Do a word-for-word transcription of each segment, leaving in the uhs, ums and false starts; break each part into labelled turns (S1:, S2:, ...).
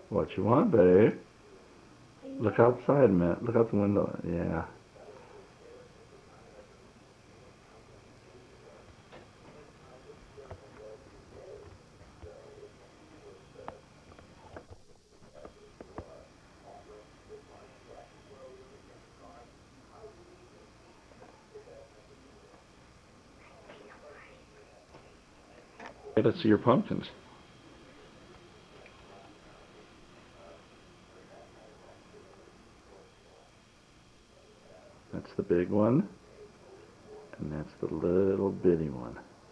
S1: What you want, babe? Look outside a minute. Look out the window. Yeah. Hey, let's see your pumpkins. That's the big one, and that's the little bitty one.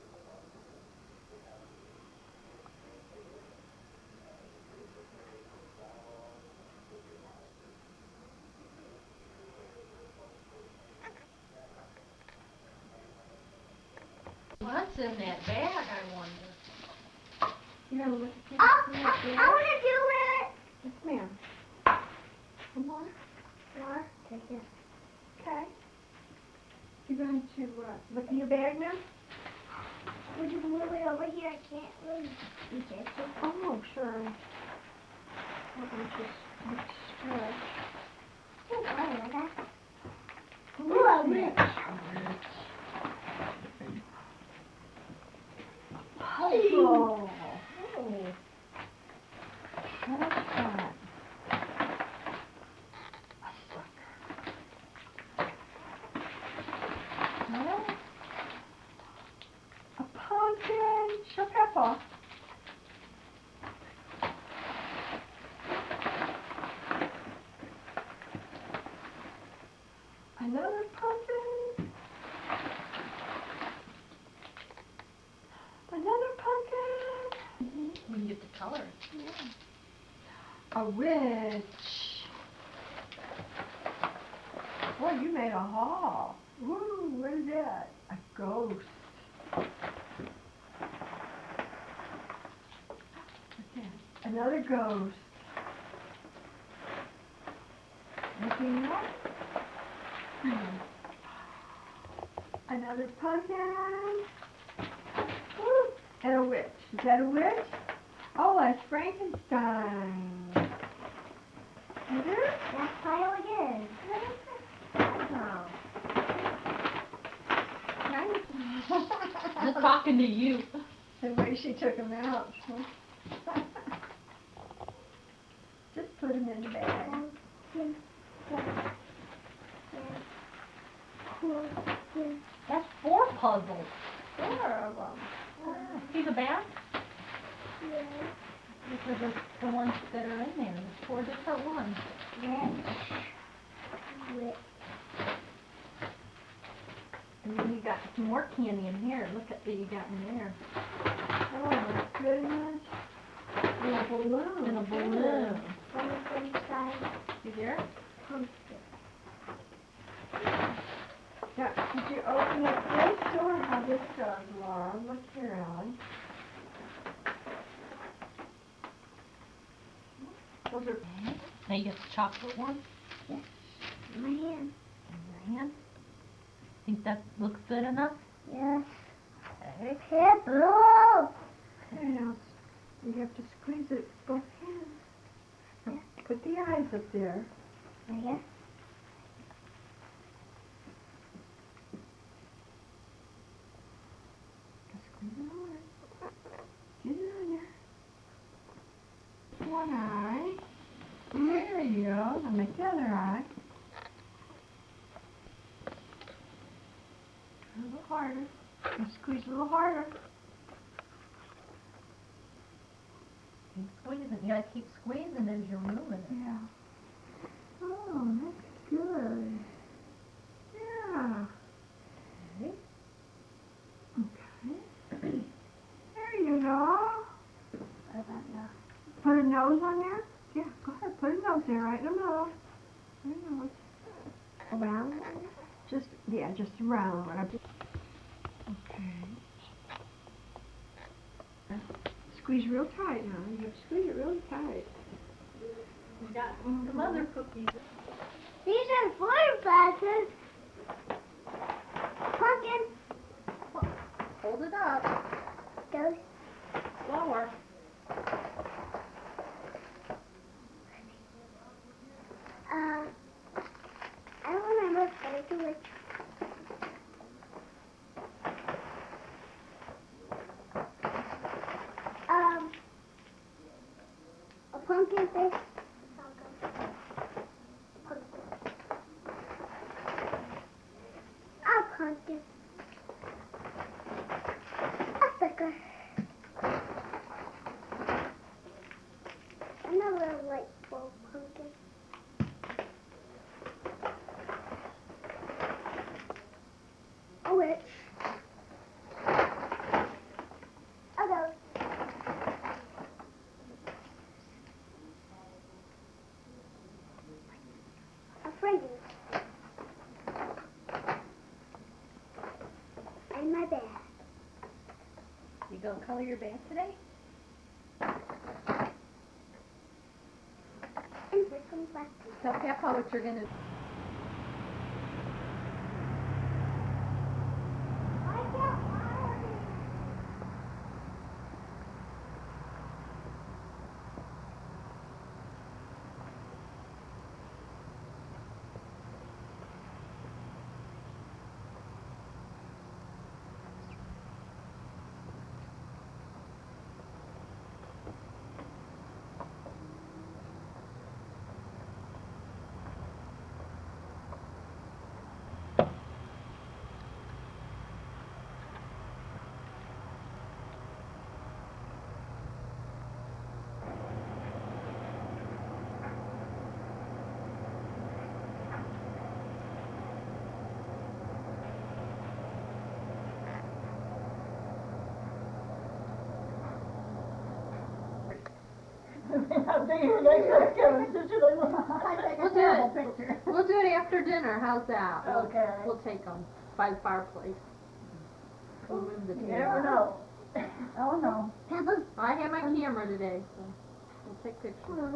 S2: What's in that bag, I wonder?
S3: You gotta look at
S4: Oh, I, I want to do it.
S3: Yes, ma'am. Come on.
S4: More? Take it.
S3: Okay. You're going to uh, look in your bag now?
S4: Would you move it over here? I can't really reach it.
S3: Oh, sure. Let me just stretch.
S4: Oh, wow, like that.
S3: Ooh,
S4: Ooh, a
S3: rich.
S4: rich.
S3: Puzzle. Oh. What's that? A sucker. Well, a pumpkin. Sure, Peppa. Another pumpkin. Another pumpkin.
S2: Mm-hmm. We can get the color.
S3: Yeah. A witch. Boy, you made a haul. Woo, what is that? A ghost. Okay. Another ghost. Anything else? Hmm. Another pumpkin. Woo. And a witch. Is that a witch? Oh, that's Frankenstein. Is it?
S4: That's probably it is.
S3: Oh.
S2: I'm talking to you.
S3: The way she took him out. Just put him in the bag.
S4: One, two, three, four, five.
S2: That's four puzzles.
S3: Four of them.
S2: Oh, see the back?
S4: Yeah.
S2: These are the, the ones that are in there. There's four different ones.
S4: Rich.
S2: And then you got some more candy in here. Look at what you got in there.
S3: Oh my goodness. And a balloon.
S2: And a balloon.
S4: One inside.
S2: You there?
S4: Pumpkin.
S3: Now, did you open up this or how this goes, Laura? Look here, Allie. Those are
S2: Now you get the chocolate one
S4: Yes. In my hand.
S2: in your hand. Think that looks good enough?
S4: Yes.
S2: Okay.
S4: Here, blue.
S3: okay, now you have to squeeze it with both hands. Now, put the eyes up there.
S4: Right here.
S3: Just squeeze it on. Get it on there. One eye. There you go. Now make the other eye. A little harder. And squeeze a little harder.
S2: Keep squeezing. You gotta keep squeezing as you're moving it.
S3: Yeah. Oh, that's good. Yeah.
S2: Okay.
S3: Okay. There you go.
S4: What about now?
S3: Put a nose on there? Yeah, go ahead. Put a nose there right in the middle. Put a nose.
S4: Around?
S3: Just, yeah, just around. Okay. Squeeze real tight now. You have to squeeze it really tight.
S2: We got some other cookies.
S4: These are four boxes. Pumpkin.
S2: Hold it up.
S4: Those.
S2: Slower.
S4: pumpkin fish. A pumpkin. A sticker. And a little light bulb pumpkin. A witch. A ghost. A Freddy. And my bag.
S2: You gonna color your bag today?
S4: And for some plastic.
S2: Tell Papa what you're gonna.
S3: We'll do it.
S2: We'll do it after dinner. How's that? We'll-
S3: Okay.
S2: We'll take them by the fireplace. We'll move the
S3: You
S2: table.
S3: never know. Oh, no.
S2: I have my camera today, so we'll take pictures.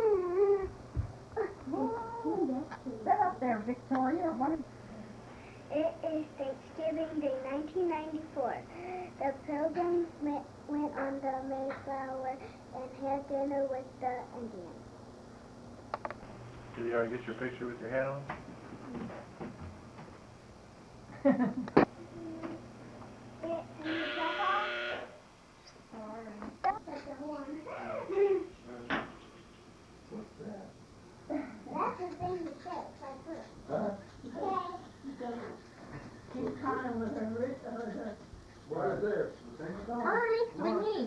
S3: Sit up there, Victoria. What is...
S4: It is Thanksgiving Day, nineteen ninety-four. The Pilgrims went, went on the Mayflower and had dinner with the Indians.
S1: Did you already get your picture with your hat on?
S4: It, and is that all? That's the one.
S1: What's that?
S4: That's the thing to say. Like this.
S1: Huh?
S4: Okay.
S3: Keep trying with her wrist, uh, her...
S1: What is this?
S2: Hurry, swing me.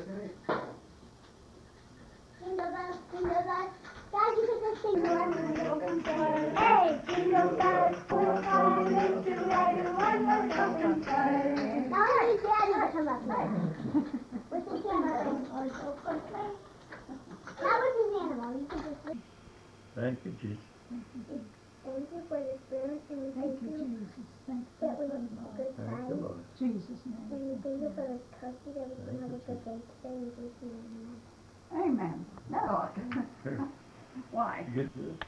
S4: Jingle bells, jingle bells. Guys, you can just sing one open door. Hey, jingle bells, we're calling to ride one more open door. Now I need Daddy to come up here. With the camera or so quickly. That was his animal. You can just...
S1: Thank you, Jesus.
S4: Thank you for the spoon, and we thank you
S3: Thank
S4: that we had a good
S1: Thank you,
S4: time.
S1: Lord.
S3: Jesus' name.
S4: And we thank you for the turkey that we can have a good day today. In Jesus' name.
S3: Amen. No. Why?
S1: You get this?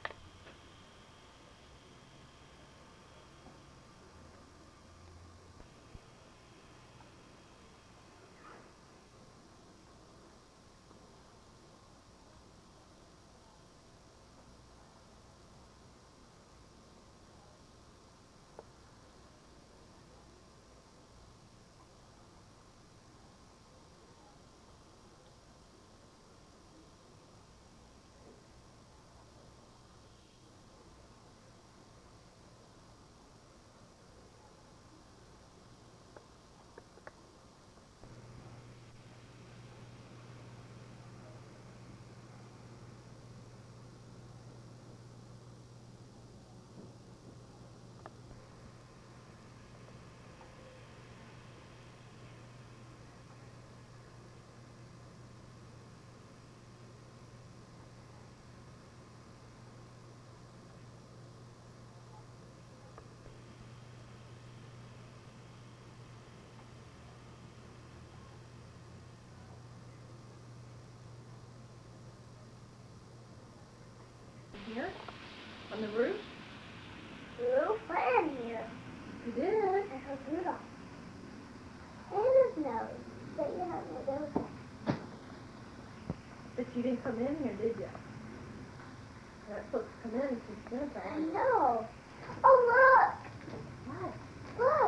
S2: Here? On the roof?
S4: Blue fan here.
S2: You did.
S4: And her Rudolph. And his nose. But you have no nose.
S2: But you didn't come in here, did you? You're not supposed to come in since dinner
S4: I
S2: time.
S4: know. Oh, look.
S2: What?
S4: Look.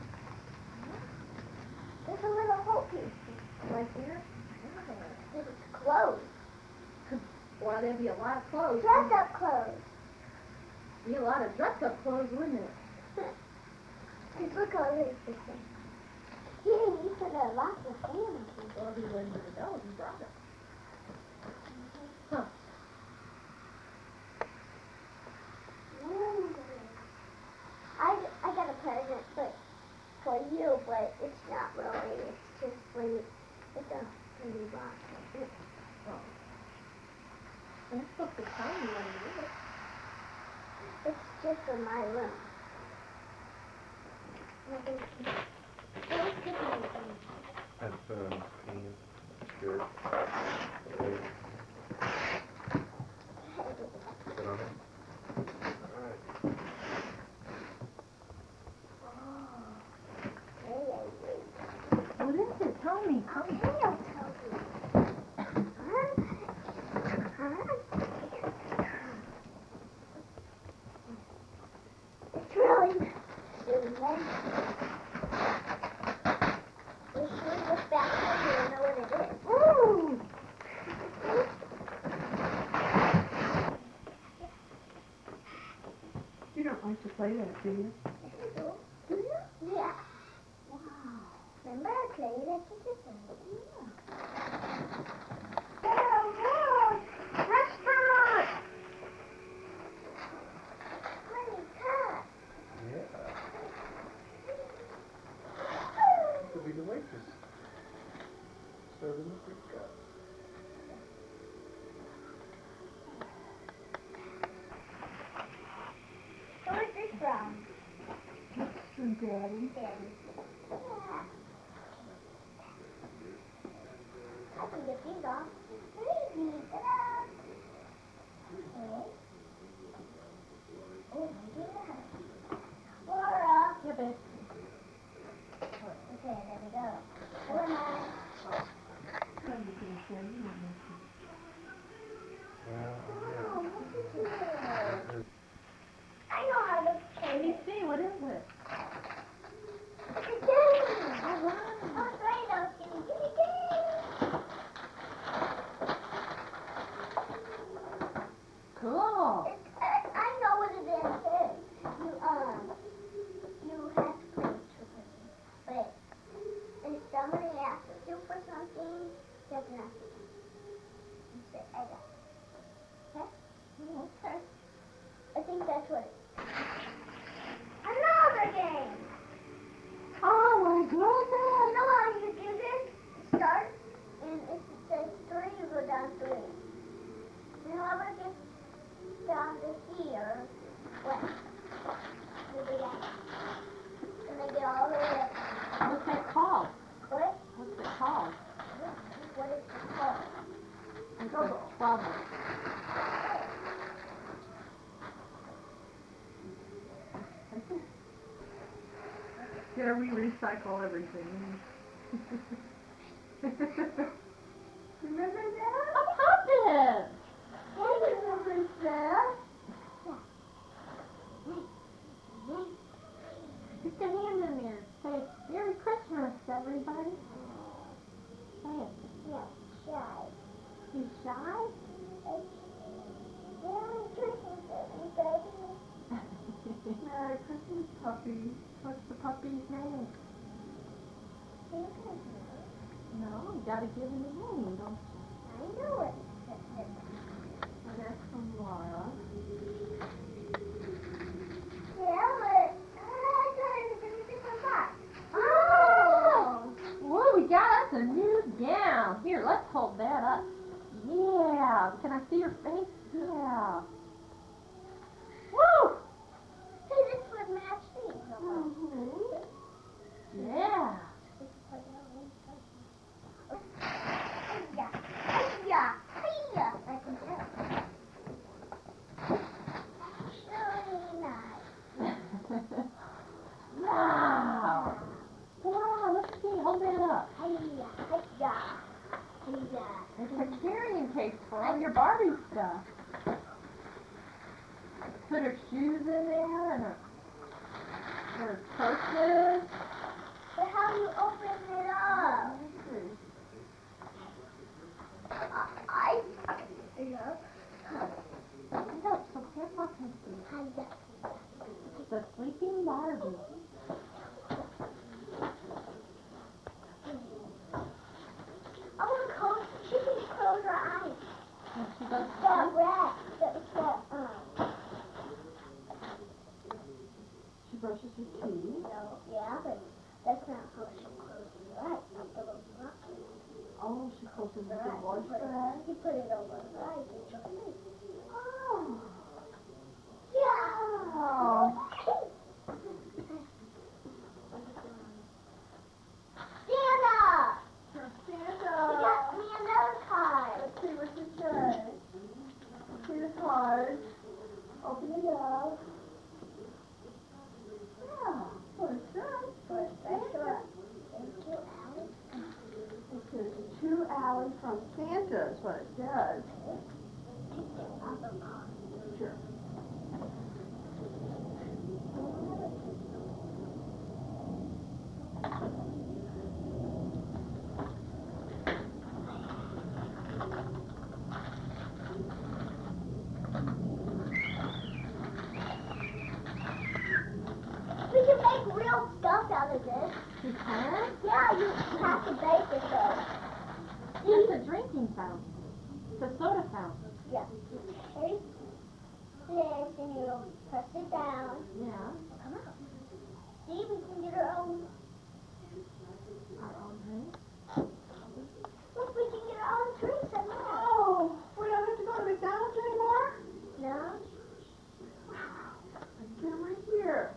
S4: There's a little hole piece.
S2: Right there?
S4: It's closed.
S2: Well, there'd be a lot of clothes.
S4: Dress up clothes.
S2: Be a lot of dress-up clothes, wouldn't it?
S4: Just look all this thing. He he put a lot of sand.
S2: Well, he wouldn't have known. He brought it. Huh.
S4: I, I got a present but for you, but it's not really. It's just when you, it's a pretty box.
S2: Oh. I'm supposed to tell you when you do it.
S4: It's just for my room.
S1: That's um, pants, skirt, okay. Sit on it. Alright.
S3: What is it? Tell me. Tell me.
S4: I'll tell you. It's really nice. We should look back here and know what it is.
S3: Ooh! You don't like to play that, do you?
S4: Do you? Yeah. Wow. Remember I played it together?
S3: Oh, look! Restaurant!
S4: Honey, cut.
S1: Yeah. Could be the waitress. Serving the fruit cup.
S4: Where's this from?
S3: From Daddy.
S4: Daddy. Yeah. I can get these off. Baby, ta-da! Okay. Oh, yeah. Laura.
S2: Yeah, babe.
S4: Okay, there we go. Where am I?
S1: Well,
S4: Oh, look at this.
S1: yeah.
S4: I know how to
S2: Let me
S4: play it.
S2: see. What is it?
S4: It's a game. I was right, I was gonna get a game.
S2: Cool.
S4: It's, I, I know what it is. You, um, you have to play it with me. But if somebody asks you for something, you have to ask them. You say, I got it. Okay?
S2: Oh, okay.
S4: I think that's what it is. Another game!
S3: Oh my
S4: You
S3: goodness!
S4: know how you do this? You start, and if it says three, you go down three. And whoever gets down to here, what? You do that. And they get all the way up.
S2: What's that called?
S4: What?
S2: What's it called?
S4: What is it called?
S2: It's a bubble.
S3: Yeah, we recycle everything. Remember that?
S2: A puppet!
S4: Hey, Larissa.
S2: Stick your hand in there. Say, Merry Christmas, everybody. Say it.
S4: Yeah, shy.
S2: You shy?
S4: Merry Christmas, everybody.
S3: Merry Christmas, puppy.
S2: What's the puppy's name?
S4: You can do it.
S2: No, you gotta give him a name, don't you?
S4: I know it.
S2: And that's from Laura.
S4: Yeah, but I got it in a different box.
S2: Oh! Whoa, we got us a new gown. Here, let's hold that up. Yeah. Can I see your face? Yeah. Woo!
S4: Hey, this would match these.
S2: Mm-hmm. Yeah.
S4: Yeah, yeah, yeah. I can tell. Really nice.
S2: Wow. Wow, let's see. Hold that up.
S4: Hiya, hiya, hiya.
S2: It's a carrying case for all your Barbie stuff. Put her shoes in there and her, her purses.
S4: But how do you open it up? I, I, yeah.
S2: Barbie.
S4: I want to close. She can close her eyes.
S2: And she goes,
S4: That rat. That that um.
S2: she brushes her teeth.
S4: No, yeah, but that's not how she closes her eyes. Not the little rock.
S2: Oh, she closes
S4: Her
S2: with
S4: eyes.
S2: the wash
S4: He put it-
S2: rag.
S4: He put it over her eyes and she'll sleep.
S2: Oh.
S4: Yeah.
S2: Oh.
S4: Santa!
S2: Santa.
S4: He got me another card.
S2: Let's see what you say. See the card. Open it up. Yeah. What it says.
S4: For a special. Thank you, Allie.
S2: It says to Allie from Santa is what it says.
S4: Take the other card.
S2: Sure.
S4: We can make real stuff out of this.
S2: You can?
S4: Yeah, you have to bake it though.
S2: It's a drinking fountain. It's a soda fountain.
S4: Yeah. You take this and you press it down.
S2: Yeah.
S4: Come on. See, we can get our own.
S2: Our own drink.
S4: Look, we can get our own drinks in there.
S2: Oh, we don't have to go to McDonald's anymore?
S4: No.
S2: Let's get them right here.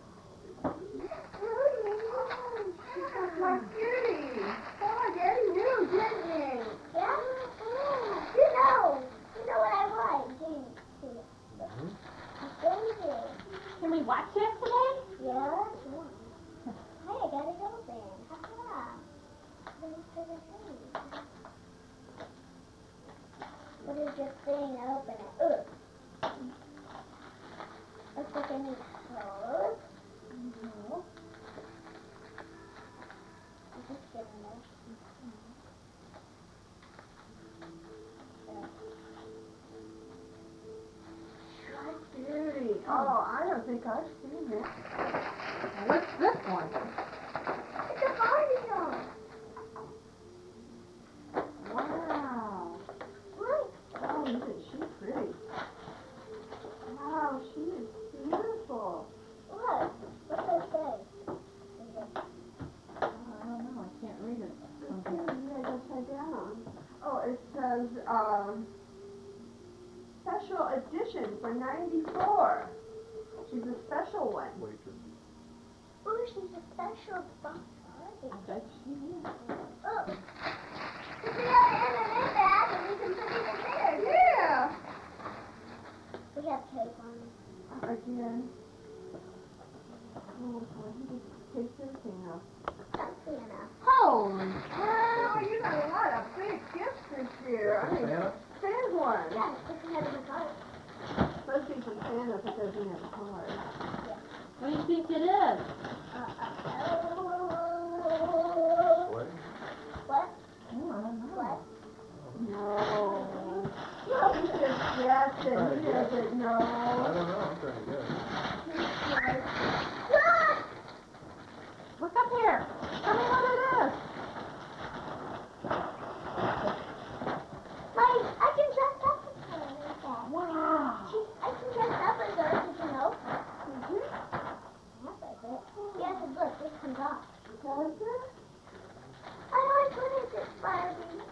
S2: That's my cutie. Oh, Daddy knew, didn't he?
S4: Yeah? You know. You know what I like. Didn't you? Thank you.
S2: Can we watch it today?
S4: Yeah? Sure. Hey, I got it open. Ha-ha. Let me put it in. What is this thing? Open it. Ugh. Looks like I need clothes. No. I'm just kidding there.
S2: My cutie. Oh, I don't think I've seen it. Now, what's this one?
S4: It's a Barbie doll.
S2: Wow.
S4: Look.
S2: Oh, isn't she pretty? Wow, she is beautiful.
S4: Look. What's that say?
S2: Oh, I don't know. I can't read it from here.
S3: Read upside down.
S2: Oh, it says, um, special edition for ninety-four. She's a special one.
S4: Ooh, she's a special Barbie.
S2: I bet she is.
S4: Oh. We can have it in an in bag and we can put it in there.
S2: Yeah.
S4: We have tape on it.
S2: Again. Oh, boy, he just takes everything off.
S4: That's good enough.
S2: Holy cow, you got a lot of big gifts this year. I mean,
S1: Santa?
S2: big ones.
S4: Yeah, we can have it in the car.
S2: Supposed to be from Santa, but doesn't have a card.
S3: What do you think it is?
S4: Uh, uh,
S1: What?
S4: what?
S3: Oh, I don't know.
S4: What?
S2: No. No, he's just guessing. He doesn't
S1: I
S2: know.
S1: don't know. I'm trying to guess.
S4: Look!
S2: Look up here. Tell me what it is.
S4: Like, I can dress up as her like that.
S2: Wow.
S4: She, I can dress up as her, did you know? Mm-hmm. Half of it. Yeah, because look, this comes off.
S2: Does it?
S4: I always wanted this Barbie.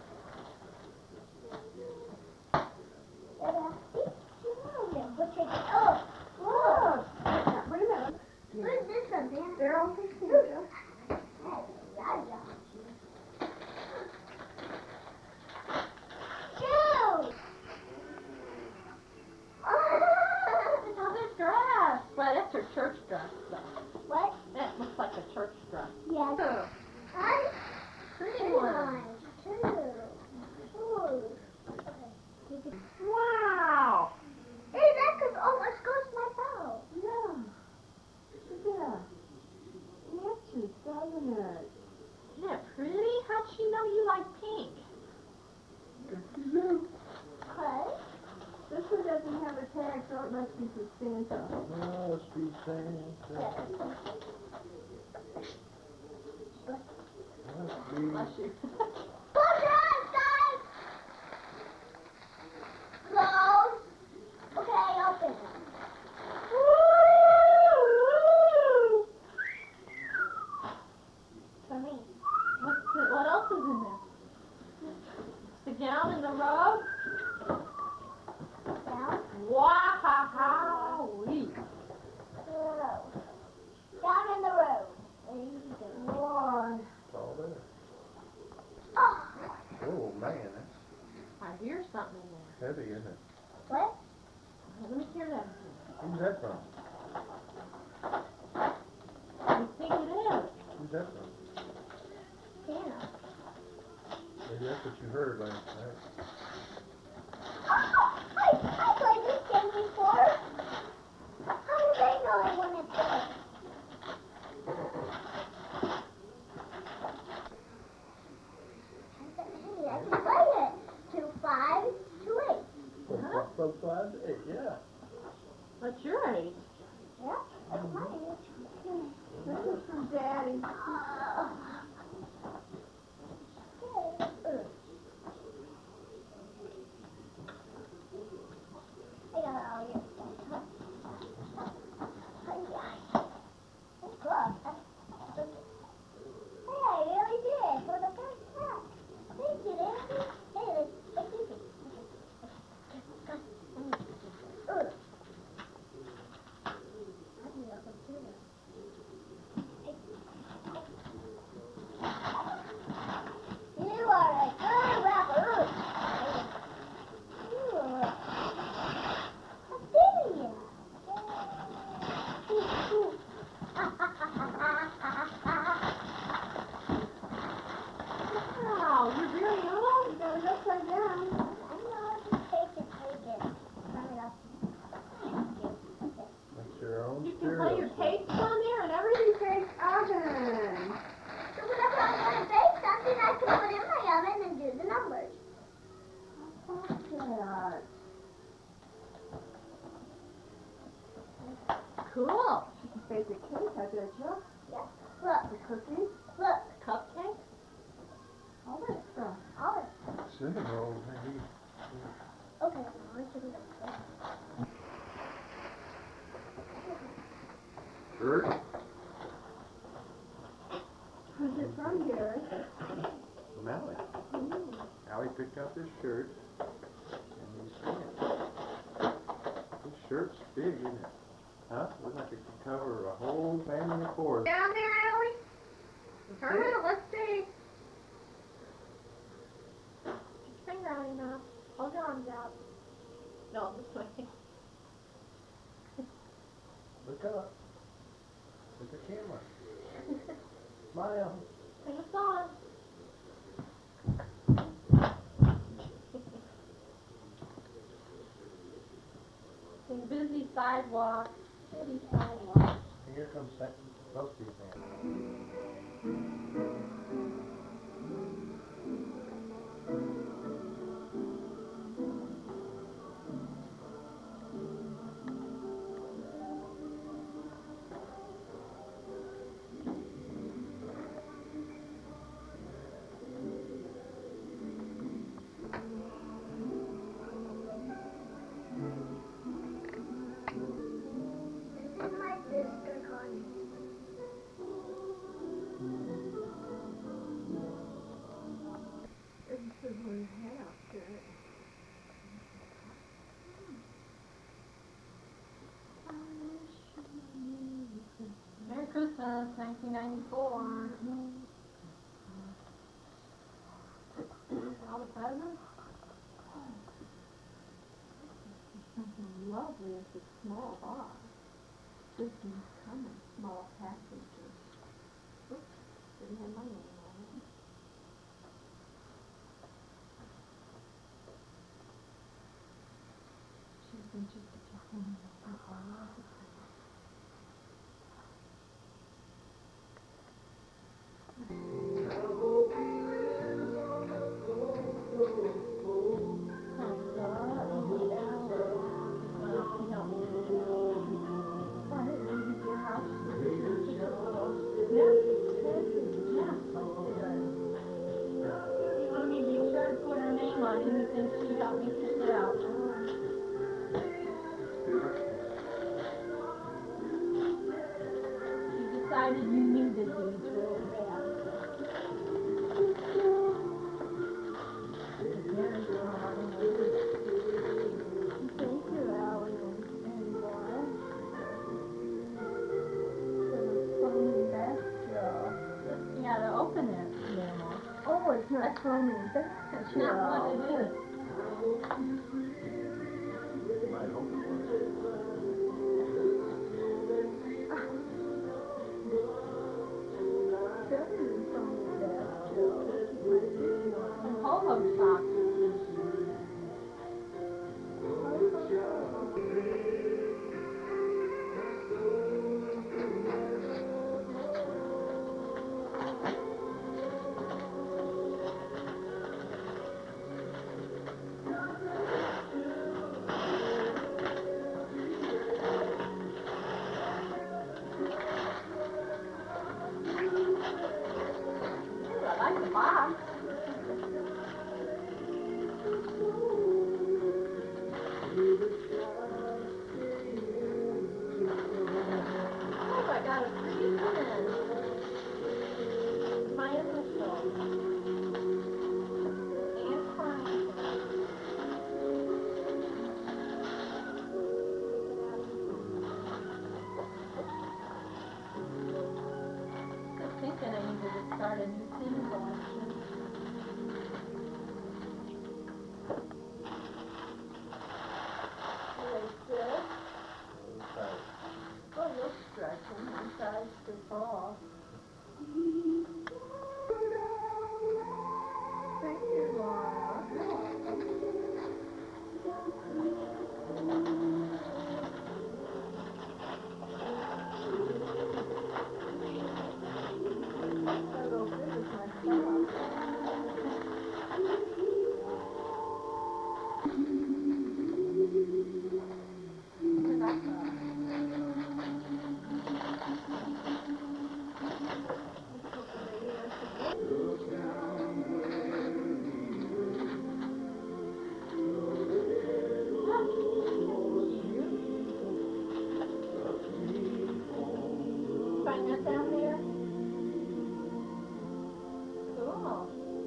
S4: Yeah, see? She knows it. We'll take it. Oh,
S2: Look. Now, wait a minute.
S4: where's this one, Dan?
S2: They're all for Santa.
S4: Yeah, yeah. Shoot!
S2: It's all this dress. Well, that's her church dress, though.
S4: What?
S2: That looks like a church dress.
S4: Yeah.
S2: Oh,
S4: Huh?
S2: pretty
S4: Two
S2: one.
S4: lines. Two. Ooh. Okay. You can-
S2: Wow.
S4: Hey, that could almost go to my bow.
S2: Yeah. Yeah. Matches, doesn't it? Isn't that pretty? How'd she know you like pink?
S4: What?
S2: This one doesn't
S3: doesn't have a tag, so it must be for Santa.
S5: Must be Santa. Must be.
S2: Bless you.
S4: Close your eyes, guys! Close. Okay, open. For me.
S2: What's the, what else is in there? The gown and the robe?
S4: Down.
S2: Wow!
S4: Road. Down in the road. There you go.
S3: Boy.
S5: It's all there.
S4: Oh.
S5: Oh, man, that's
S2: I hear something in there.
S5: heavy, isn't it?
S4: What?
S2: Let me hear that.
S5: Who's that from?
S2: What do you think it is?
S5: Who's that from?
S4: Santa.
S5: Maybe that's what you heard last night.
S4: Oh, I, I played this game before. How did they know I wanted this? Hey, I can play it. Two, five, two, eight.
S2: Huh?
S5: From five to eight, yeah.
S2: What's your age?
S4: Yeah, that's my age.
S3: This is from Daddy.
S4: Uh, okay. I got all your stuff. Hey, I really did for the first time. Thank you, Daddy. Hey, let's take this. Ugh. I do that one too. You are a good rapper. You are a baby.
S2: Wow, you're very young.
S3: You got it upside down.
S4: I know, just take it, take it. Turn it up.
S5: That's your own
S2: You can play your
S5: stereo.
S2: tapes on there and everything.
S3: Bake oven.
S4: So whenever I want to bake something, I can put it in my oven and do the numbers.
S3: What's that?
S2: Cool.
S3: You can bake a cake, I bet you.
S4: Yeah. Look,
S3: The cookies.
S4: look,
S2: Cupcake?
S3: All that stuff.
S4: all of it.
S5: Cinnamon rolls, maybe.
S4: Okay, I'm going to do this.
S1: Shirt?
S3: Who's it from, Gary?
S5: From Allie. Allie picked out this shirt and these pants. This shirt's big, isn't it? Huh? Looks like it could cover a whole family of four.
S2: Down there, Allie? Turn it, let's see. Put your finger on your mouth. Hold your arms out. No, this way.
S5: Look up. Look at the camera. Smile.
S2: Sing a song. Sing busy sidewalk. Busy sidewalk.
S5: And here comes that, both these hands.
S4: This is my sister, Connie.
S3: This is one half, Gary.
S2: Merry Christmas, nineteen ninety-four. All the presents?
S3: Something lovely. It's a small box. This can come in small packages. Oops, didn't have my name on it. She's been just a child.
S2: and she helped me pick it out. She decided you needed these really bad. Very strong. Thank you, Allie and Laura. Yeah, to open it. Yeah.
S3: Oh, it's not foaming. That's
S2: That's not what it is.
S5: Might hope it was.
S2: And polo socks. I like the box. Oh, I got a free pen. My initial. And Frank. I'm thinking I needed to start a new pen collection. Oh, you're stretching. My sides to fall.
S3: Thank you, Laura. That'll fit with my stuff.
S2: Find that down there? Cool.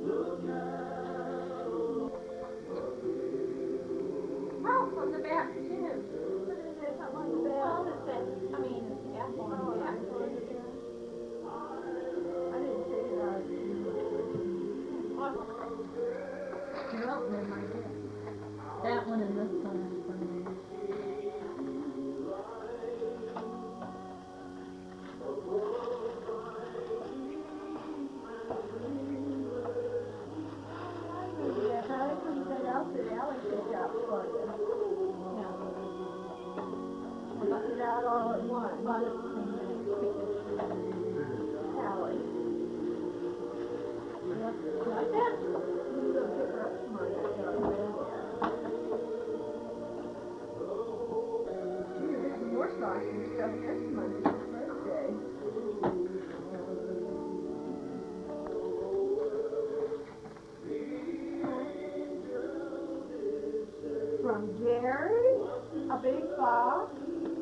S2: Oh, on the back too.
S3: What is it? Something on the back?
S2: Well, it says, I mean, it's apple on the back.
S3: I didn't take it out.
S2: Cheryl, they're my gift. That one and this one is for me.
S3: Yeah, I couldn't get out the alley picked out for you.
S2: Yeah.
S3: I got it out all at once.
S2: Bought it the same day.
S3: Alley.
S2: Like that?
S3: You go pick her up tomorrow. I got it in there. Gee, there's some more stocking stuff next month. It's your birthday. From Jerry, a big box.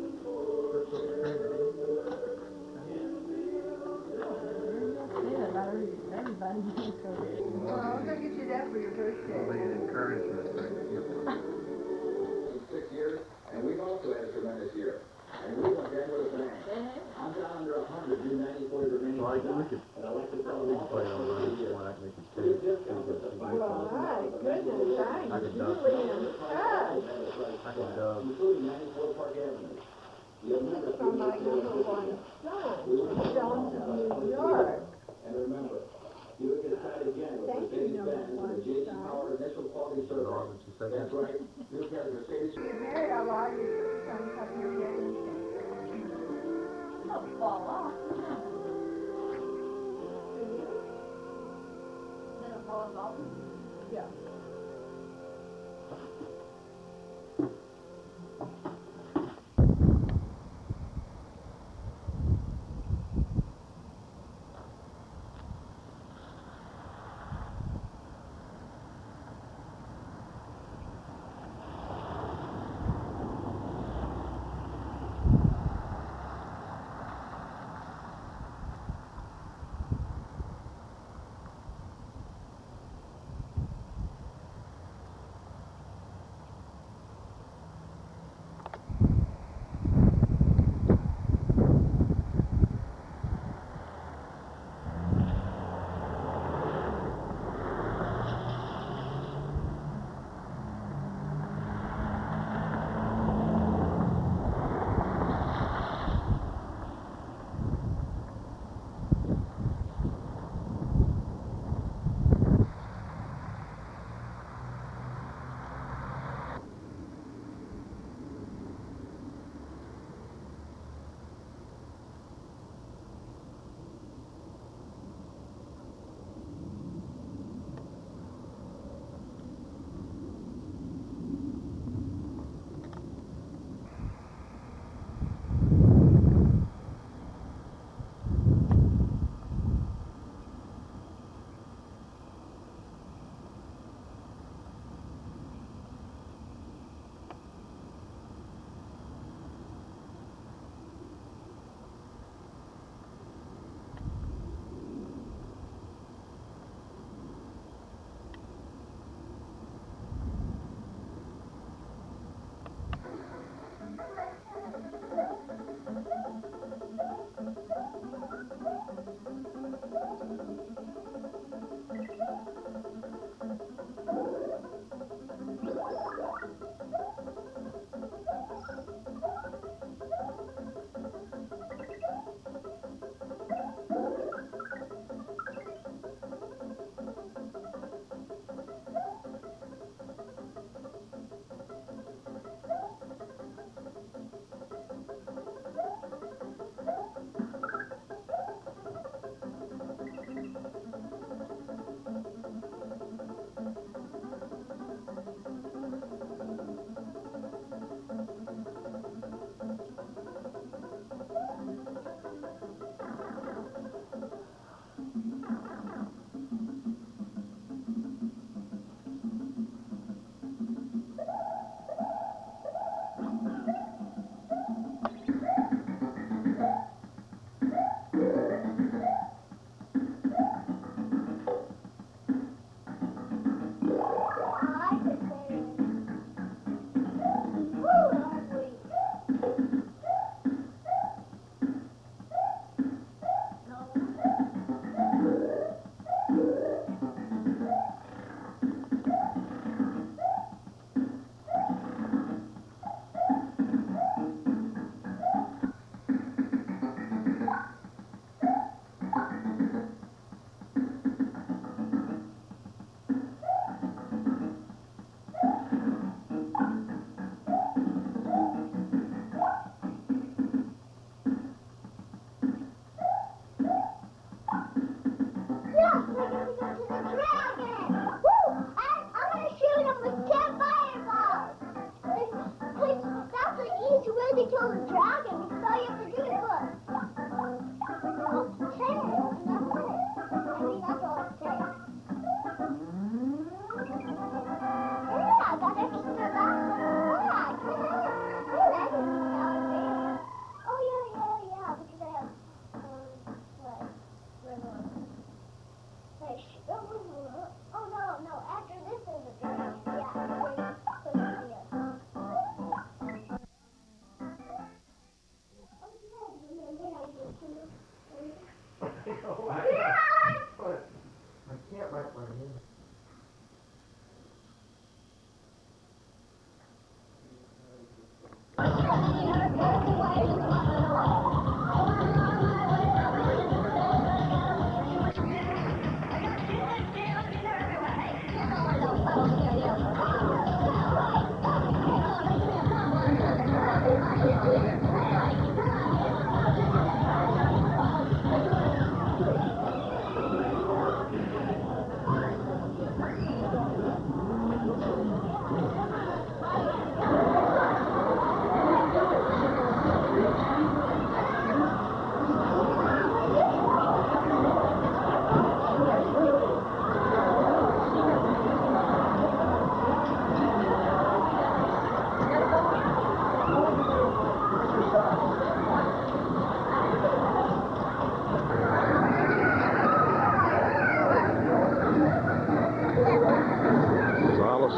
S2: Everybody needs to.
S3: Well, I'm gonna get you that for your birthday.
S5: Be an encouragement.
S6: Six years, and we've also had a tremendous year. And we want to with a bang. I'm down under a hundred, do ninety-four remaining.
S1: Well, I think we could,
S6: And I like to tell
S1: we
S6: them
S1: could play it online if you want. I can make it too.
S3: All right, goodness,
S1: I
S3: thanks.
S1: could dub.
S3: Julie and Todd.
S1: I can dub.
S6: including ninety-four Park Avenue. You'll
S3: This
S6: never
S3: is from my number one son, Jones of New York.
S6: And remember, you look at that again with
S3: Thank you,
S6: Mercedes
S3: number
S6: Benz and
S3: one
S6: the J D
S3: son.
S6: Power Initial Quality
S1: Hold
S6: Survey.
S1: on two seconds.
S6: That's right. You look at the Mercedes.
S3: Get married, I'll allow you some of your wedding cake.
S2: It'll fall off. Then it falls off.
S3: Yeah.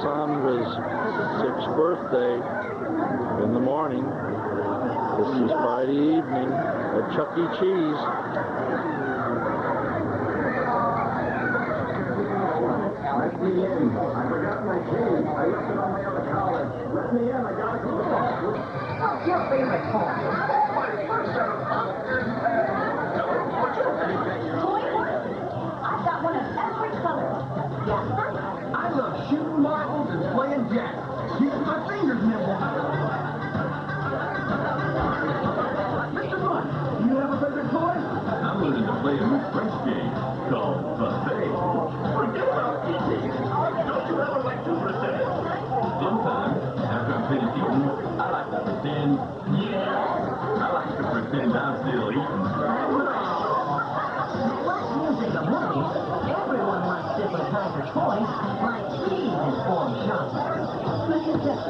S1: Sandra's sixth birthday in the morning. This is Friday evening at Chuck E. Cheese.
S6: Let me in. I forgot my key. I left it on my other collar. Let me in. I gotta go. What's your favorite toy? My first set of pumpkins. What's your favorite toy?
S7: I've got one of every color. Yeah.
S6: I love shooting marbles and playing jack. Keeping my fingers nimble. Mister Mutt, do you have a favorite toy? I'm looking to play a new French game called Buffet. Forget about eating. Don't you ever like to pretend? Sometimes, after I'm finished eating, I like to pretend, yeah, I like to pretend I'm still eating.
S7: Like music or movies, everyone likes different kinds of toys, like cheese is form shopping. Look at this,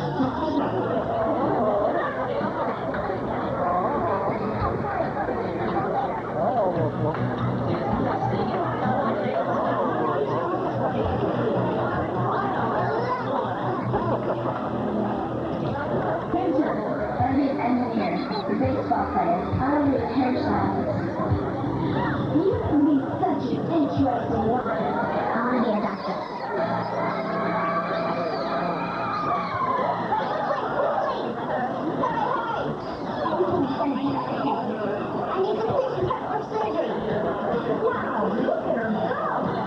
S4: The baseball player, Allie hairstyles. You can be such an interesting woman. I want to be a doctor. I need to fix that for surgery. Wow, look at her go.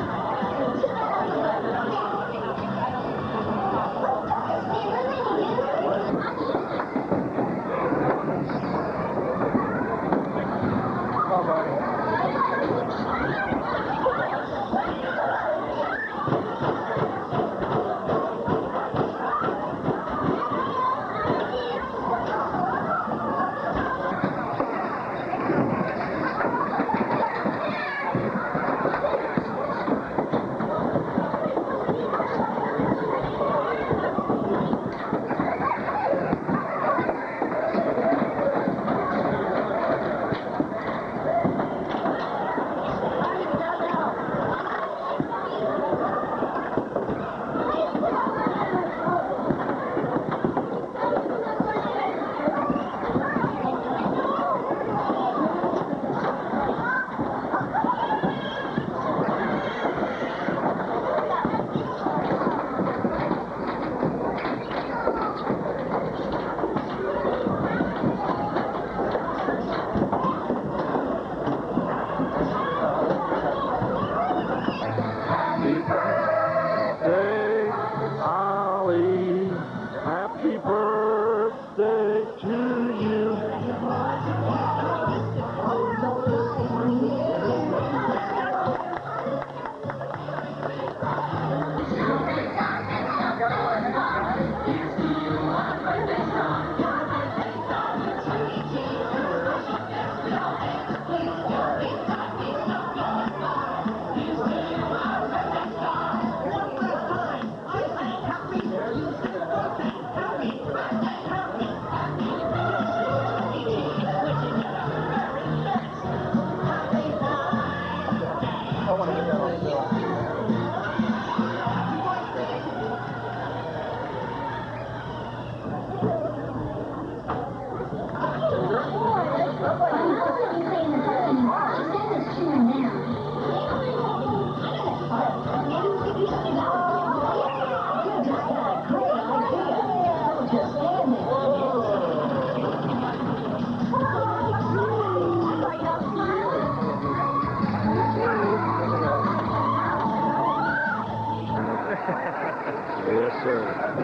S1: Yes, sir.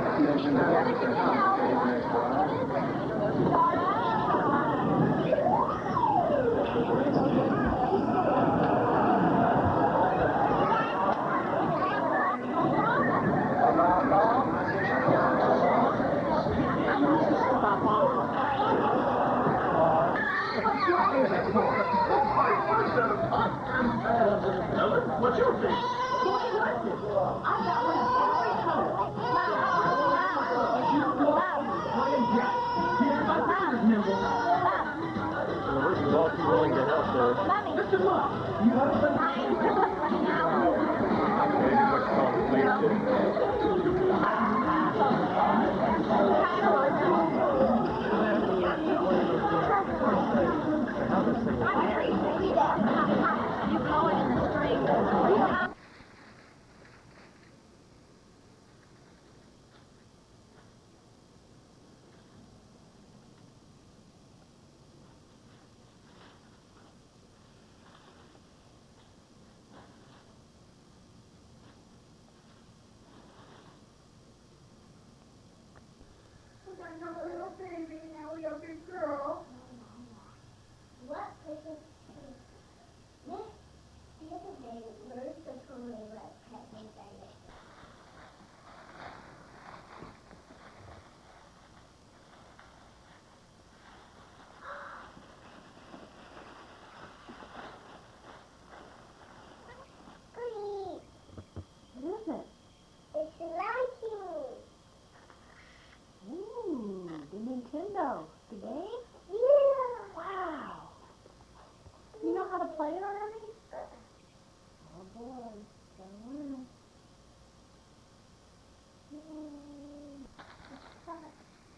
S6: What's your favorite?
S7: I've got one of every color.
S1: Larissa's all too willing to help there.
S6: Mister Mutt, you have a
S3: I'm a little baby, now you're a big girl.
S4: What person? This, the other day, Larissa told me about pet me baby.
S2: What is it?
S4: It's liking.
S2: Ooh, the Nintendo. The game?
S4: Yeah.
S2: Wow. You know how to play it already? Oh boy. Gotta learn. Mm, let's try it.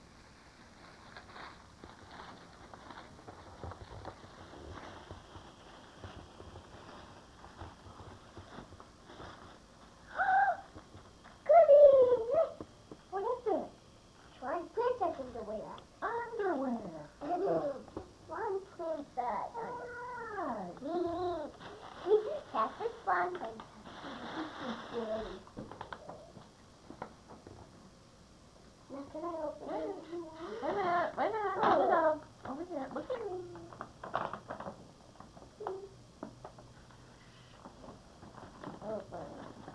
S4: Goody!
S2: What is it?
S4: One princess underwear.
S2: Underwear.
S4: One princess.
S2: Right.
S4: That's the fun. Now can I open
S2: Wait
S4: it?
S2: a minute, wait a minute, hold it up. Over here, look at me.
S4: Open.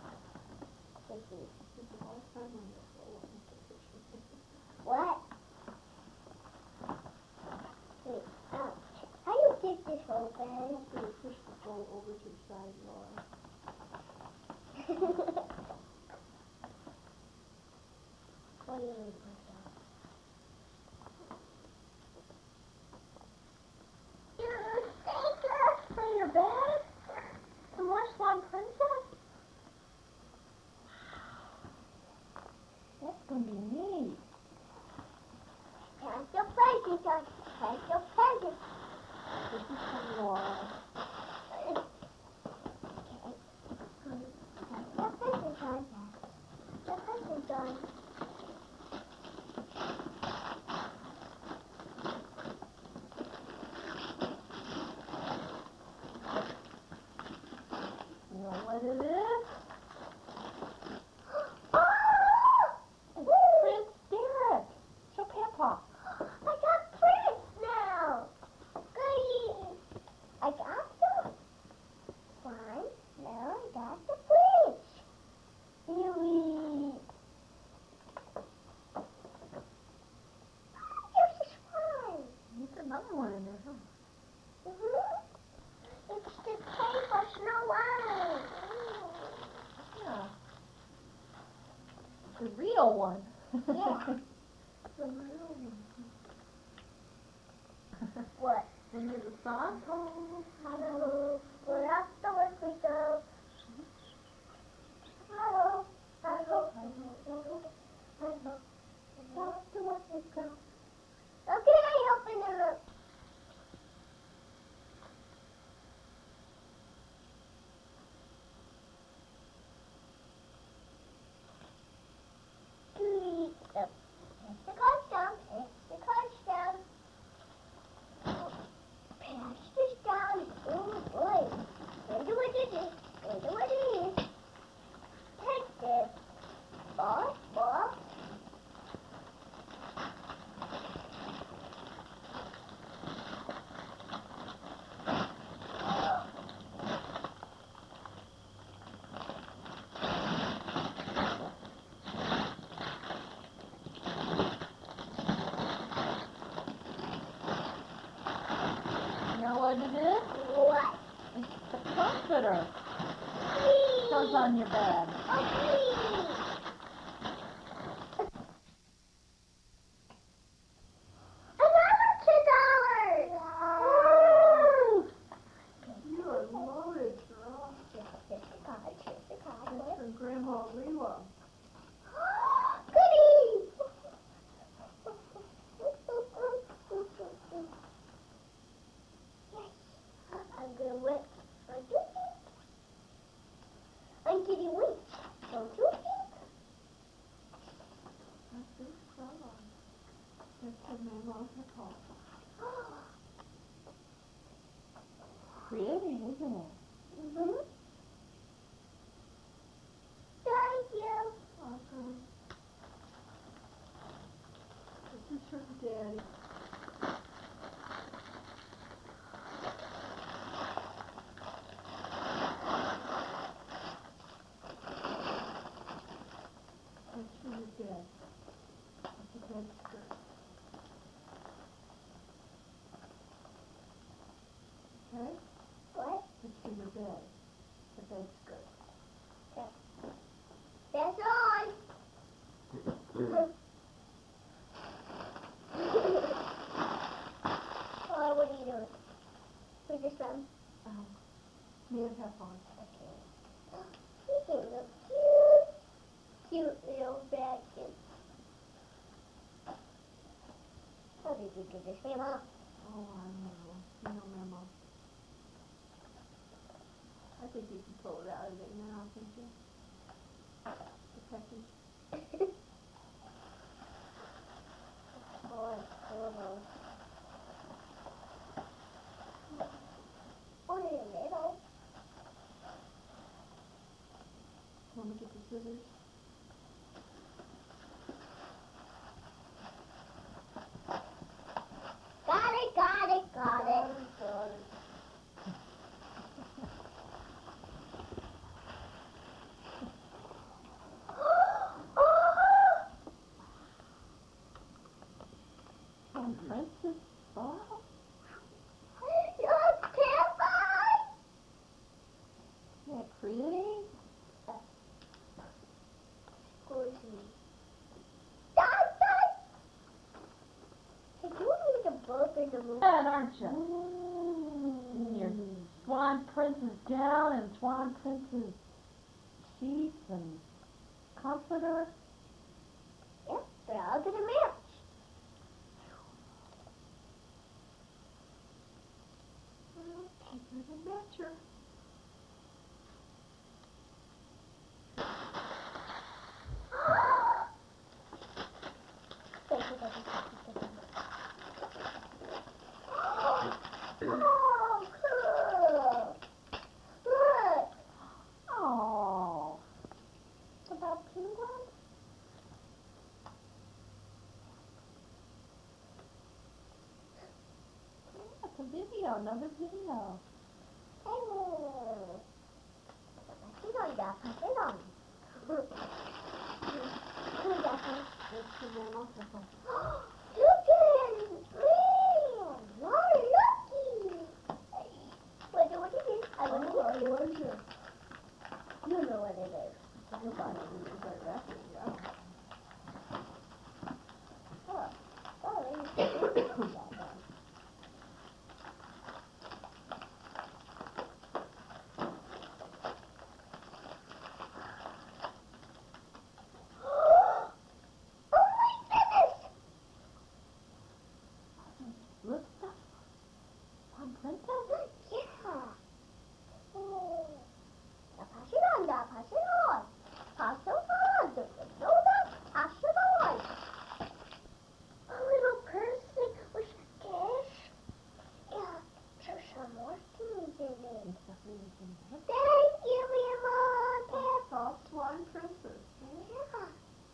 S4: What? Wait, ouch. How do you get this open?
S2: Push the bowl over to the side, Laura.
S4: What do you mean push that?
S2: For your bed? Some more Swan Princess? That's gonna be neat.
S4: Count your presents on. Count your presents.
S2: This is from Laura.
S4: Count your presents on. Your presents on.
S2: You know what it is? Prince Derek. Show Papa.
S4: I got Prince now. Goody. I got them. One. Now I got the Prince. Yui. There's this one.
S2: There's another one in there, huh?
S4: Mm-hmm. It's the cave for Snow White.
S2: Yeah. The real one.
S4: Yeah.
S2: The real one.
S4: What?
S2: Sing you the song?
S4: Hello. We're off to work we go. Hello. Hello. Hello. Hello. We're off to work we go. Okay, I open it up. It's the custom. It's the custom. Pass this down. Oh boy. Wonder what it is. Wonder what it is. Take this. Ball, ball.
S2: You know what it is?
S4: What?
S2: It's the comforter.
S4: Please.
S2: Goes on your bed.
S4: Oh, please. Another two dollars. Woo!
S3: You are loaded, girl.
S4: Here's the card. Here's the card.
S3: That's from Grandma Lewa.
S4: Goody! Yes. I'm gonna wait. Don't you think? I'm gonna wait. Don't you think?
S3: That's this color. That's the Grandma's call.
S2: Pretty, isn't it?
S4: Mm-hmm. Thank you.
S3: Awesome. This is would have fun.
S4: You can look cute. Cute little bad kid. How did you do this, Mama?
S3: Oh, I don't know. You know, Mama. I think you can pull it out of it now, can't you? The package.
S4: Oh, oh. Only a little.
S3: Want me to get the scissors?
S4: Got it, got it, got it.
S3: Got it. And Princess Ball?
S4: You're terrified.
S3: Isn't that pretty?
S4: Excuse me. Dad, Dad. Hey, do you need a book in the room?
S2: Good, aren't you? And your Swan Princess gown and Swan Princess sheets and comforter.
S4: Yep, they're all gonna match.
S3: There's a matcher.
S4: Thank you, thank you, thank you, thank you. Oh, cool. Look.
S2: Oh. It's about penguins? Yeah, it's a video, another video.
S4: Hey. Put on that, put it on. Put that on. Look at it! Green! You're lucky! What do what it is? I want to
S3: Oh, what is it?
S4: You know what it is.
S3: You got it. You got that thing, yeah.
S4: Oh, oh,
S2: Look, stuff. Swan Princess?
S4: yeah. Oh. Now pass it on, now pass it on. Pass it on. Do it, do that. Pass it on. A little person with cash. Yeah, there's some more things in it. Thank you, Mama.
S3: Soft Swan Princess.
S4: Yeah.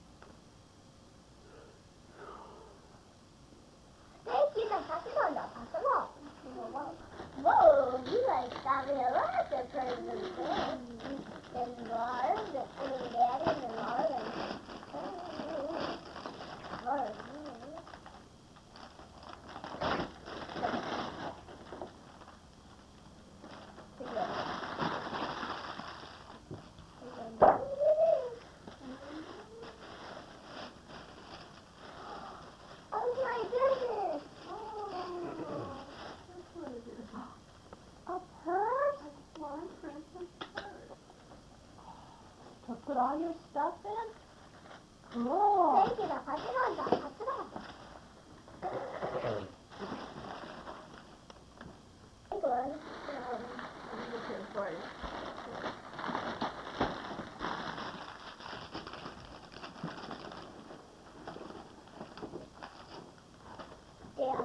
S4: Thank you, now pass it on, now pass it on. Whoa, you guys got me a lot of presents there. And Lars, and I mean Daddy, and Lars, and Lars. Oh my goodness!
S2: A purse?
S3: Swan Princess purse.
S2: To put all your stuff in? Cool.
S4: Thank you, now pass it on, now pass it on. Hey, Glenn. Um,
S3: Okay, sorry.
S4: yeah.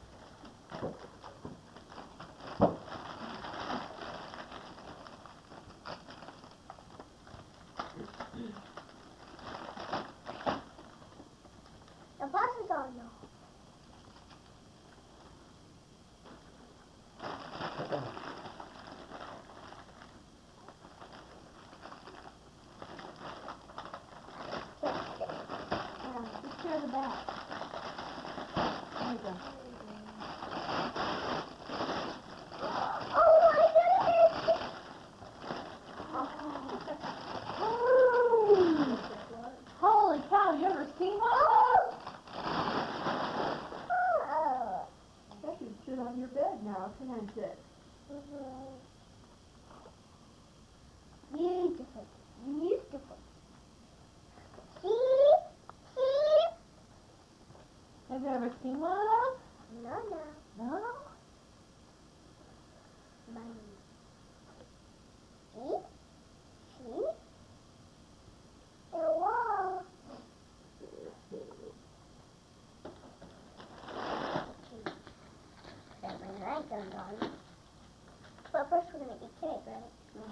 S4: Now pass it on now.
S2: Yeah, just tear the back. There you go.
S4: Oh my goodness!
S2: Oh. Holy cow, you ever seen one?
S4: Oh!
S3: I can sit on your bed now, can I sit?
S4: Mhm.
S2: Marshmallow?
S4: No, no.
S2: No?
S4: Bunny. See? See? The wall. Then my light turned on. But first we're gonna eat cake, right? Yeah.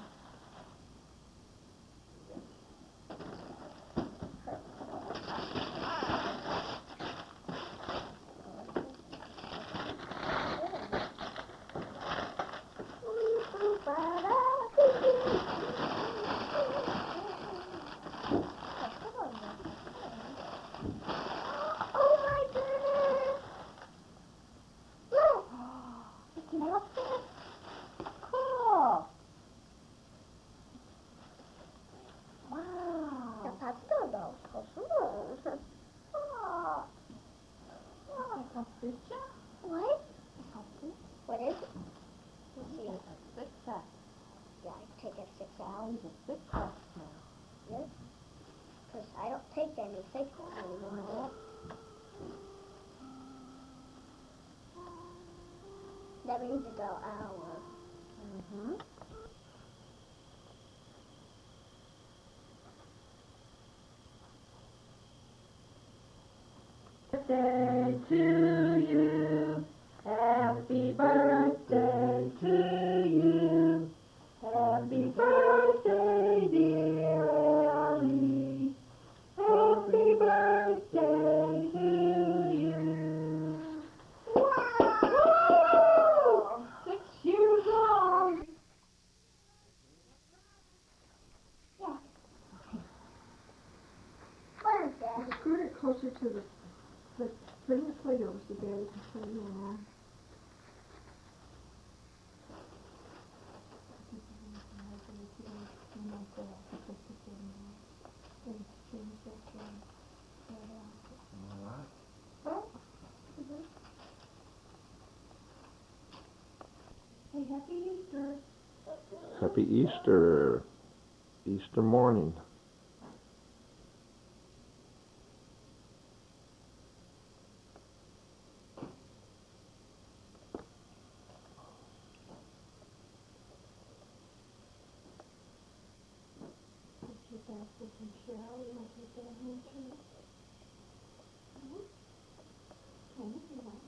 S4: Oh my goodness! Look!
S2: It's melted? Cool. Wow.
S4: The pasta dolls. Oh.
S2: Like a picture?
S4: What? What is it? Let's see.
S2: It's a six pack.
S4: Yeah, I take a six out.
S2: Allie's a six pack now.
S4: Yes. Because I don't take any six anymore. That means it's an hour.
S2: Mm-hmm. Birthday to you. Happy birthday to you. Happy birthday, dear Allie. Happy birthday to you. Wow! Six years old.
S4: Yeah. What is that?
S3: Scoot it closer to the, the bring the plate over so Barry can put it in. Hey, happy Easter.
S1: Happy Easter. Easter morning.
S3: Your basket from Cheryl. You want to take that home too? Mm-hmm. Oh, you want